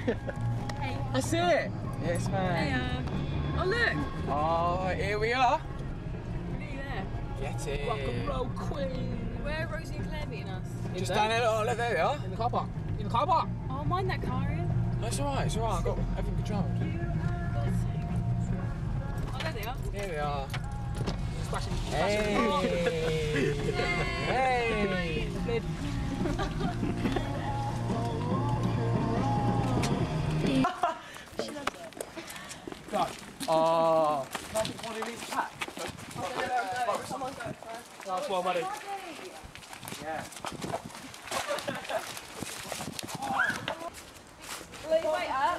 Hey. That's it. Yes, man. Hey, oh look. Oh, here we are. Nearly there. Get it. Rock and roll queen. Where are Rosie and Claire meeting us? Just down there. Oh, look, there they are. In the car park. In the car park. Oh, mind that car, Ian. No, it's alright. It's alright. I've got everything controlled. Oh, there they are. Here we are. Splashing. Hey. Hey. God. Oh. Can I get one of these pack? Last one, buddy. Yeah. Wait up.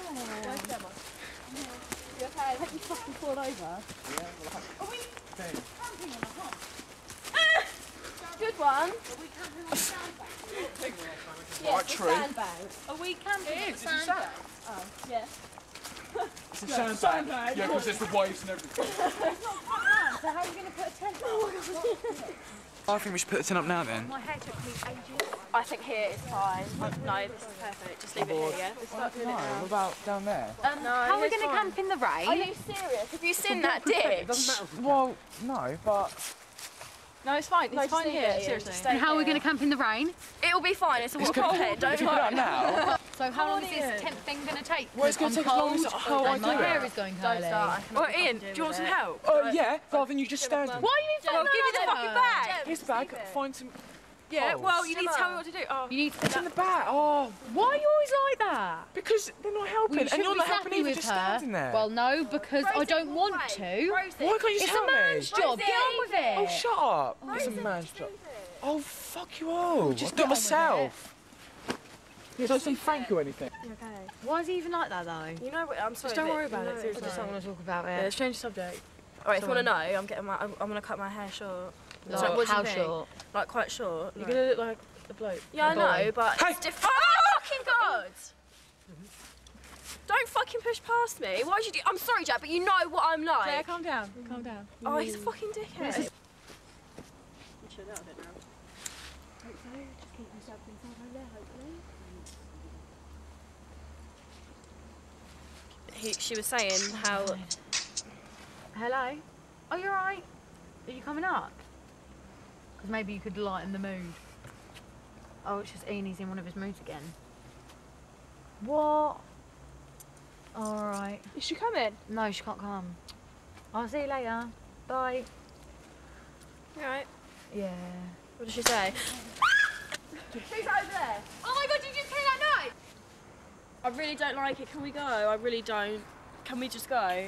You okay? Have you fucking fallen over? Yeah. Are we camping on the hot? Good one. Are we camping on the sandbank? Right, true. Sandbank. Are we camping on the sandbank? Oh, yeah. It's a sandbag. Yeah, because there's the waves and everything. It's not quite land, so how are you going to put a tent up? I think we should put the tent up now then. My hair took me ages. I think here is fine. No, this is perfect. Just leave it here, yeah? We'll start doing it now. What about down there? No, How are we going to camp in the rain? Are you serious? Have you seen that ditch? Well, no, but... No, it's fine. It's fine here, seriously. And how are we going to camp in the rain? It'll be fine. It's a waterfall head. Don't If you put it up worry. now... So how long is this tent thing going to take? Well, it's going to take as long as... Oh, I And my do hair it. is going Don't curly. start. Why Well, Ian, do you want some help? Oh, yeah, rather than you just standing. are you even Well, give me the fucking bag. Here's the bag, find some... Yeah, poles. well, you need to tell me what to do. Oh. You need to... It's in the bag. Oh, Why are you always like that? because they're not helping, Well, you and you're shouldn't not be helping snappy either, with just her. standing there. Well, no, because I don't want to. Why can't you just It's tell a man's me? job. Get on with it. Oh, shut up. It's a man's job. Oh, fuck you all. Just do it myself. Yeah, don't say thank you or anything. Okay. Why is he even like that, though? You know what? I'm sorry. Just don't worry about it. I Seriously. I just don't want to talk about Yeah, it. let's change the subject. Alright, if you want to know, I'm gonna cut my hair short. Like, So what do you how think? short? Like quite short. You're gonna look like a bloke. Yeah, I know, but Hey! it's different. Oh, fucking God! Don't fucking push past me. Why would you do? I'm sorry, Jack, but you know what I'm like. Claire, calm down. Calm down. Oh, he's a fucking dickhead. She was saying how. Hello? Are you alright? Are you coming up? Because maybe you could lighten the mood. Oh, it's just Ian, he's in one of his moods again. What? Alright. Is she coming? No, she can't come. I'll see you later. Bye. You alright? Yeah. What did she say? Who's over there? Oh my God, did you see that night? I really don't like it. Can we go? I really don't. Can we just go?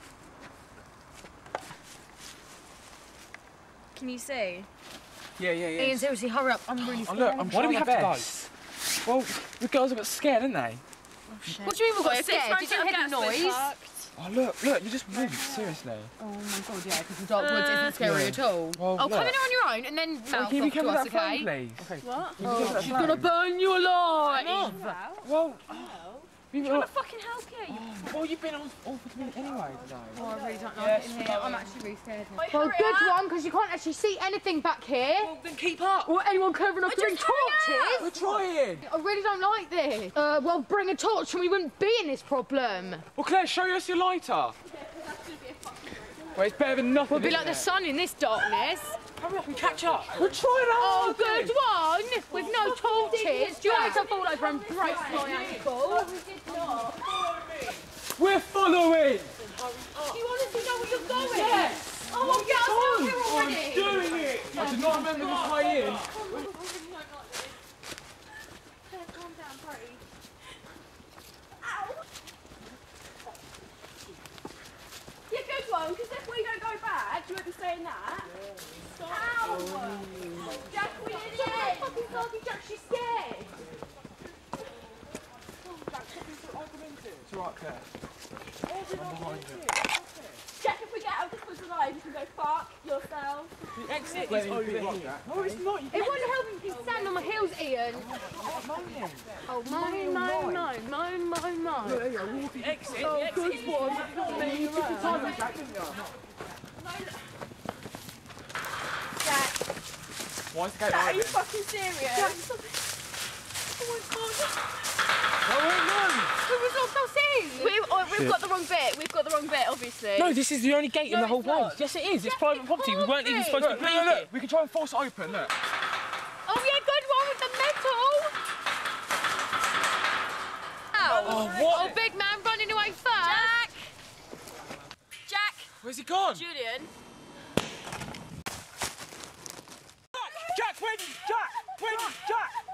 Can you see? Yeah, yeah, yeah. Ian, seriously, hurry up. I'm really Oh, scared. look, I'm Why do we trying have my to go? best. Well, the girls are a bit scared, aren't they? What do you mean we got scared? Did you hear the noise? Oh, look, you're just rude, seriously. Oh my God, yeah, because the dark woods isn't scary yeah. at all. Well, oh, look. come in on your own and then mouth Can you off come to with us, that phone, okay? please? Okay. What? Can you give us that She's phone? gonna burn you alive. Well, I'm trying to fucking help you. well, you've been awful to me anyway today. Oh, I really don't like Yes, it in here. I'm actually really scared. Wait, Well, hurry good up. one, because you can't actually see anything back here. Well, then keep up. Or anyone covering up doing just hurry torches. We're trying. I really don't like this. Well, bring a torch and we wouldn't be in this problem. Well, Claire, show us your lighter. Well, it's better than nothing. We'll be isn't like the it? sun in this darkness. Hurry up and catch up. We're trying Oh, hard. good one. With no torches. Do you want to fall over and break my ankle? We're following. Do you honestly know where you're going? Yes. Oh, well, get us out here I'm already. doing it. I did not remember this way in. Calm down, Brady. Yeah, good one, because if we don't go back, you won't be saying that. Ow! Jack, we did it! Fucking Sarky Jack, she's scared. It's all right, Claire. I'm behind you. Jack, if we get out of this woods alive, you can go fuck yourself. The exit is over here. No, it's not. You It wouldn't help if you stand on my heels, Ian. Oh, moan, moan, moan, moan, moan, moan. The exit is one. Jack, Why is the gate Jack, are you open? fucking serious? No, wait, no. we've got the wrong bit. We've got the wrong bit, obviously. No, this is the only gate in the whole it's not. place. Yes, it is. It's private property. We weren't even supposed to be here. We can try and force it open, look. Oh yeah, good one with the metal. Oh, what? Oh, big man running away first. Jack! Jack! Where's he gone? Julian! Jack, where? Jack, where? Jack!